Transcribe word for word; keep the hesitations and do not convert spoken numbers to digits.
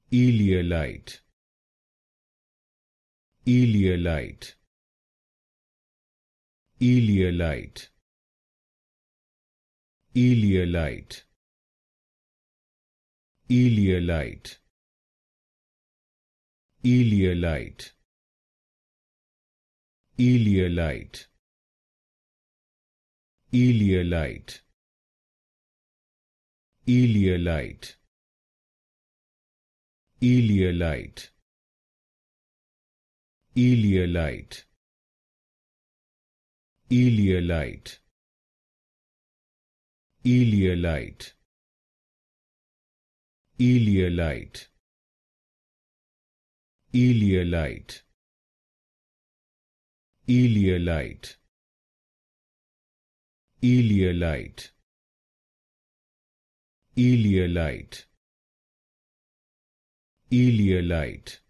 Elaeolite, Elaeolite, Elaeolite, Elaeolite, Elaeolite, Elaeolite, Elaeolite, Elaeolite, Elaeolite, Elaeolite, Elaeolite, Elaeolite, Elaeolite, Elaeolite, Elaeolite, Elaeolite, Elaeolite, Elaeolite, Elaeolite,